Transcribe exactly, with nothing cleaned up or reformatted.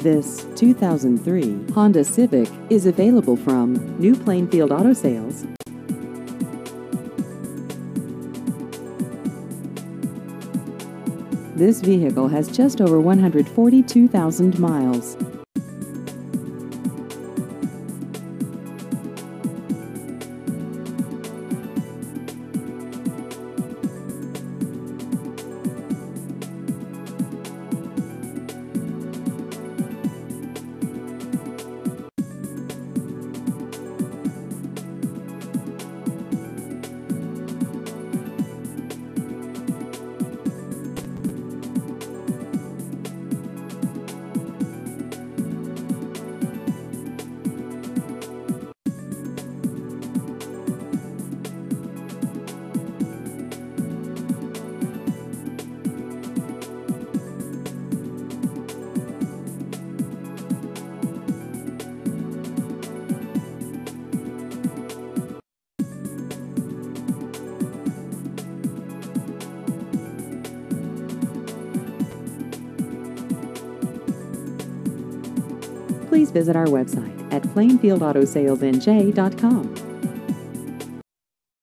This two thousand three Honda Civic is available from New Plainfield Auto Sales. This vehicle has just over one hundred forty-two thousand miles. Please visit our website at plainfield auto sales n j dot com.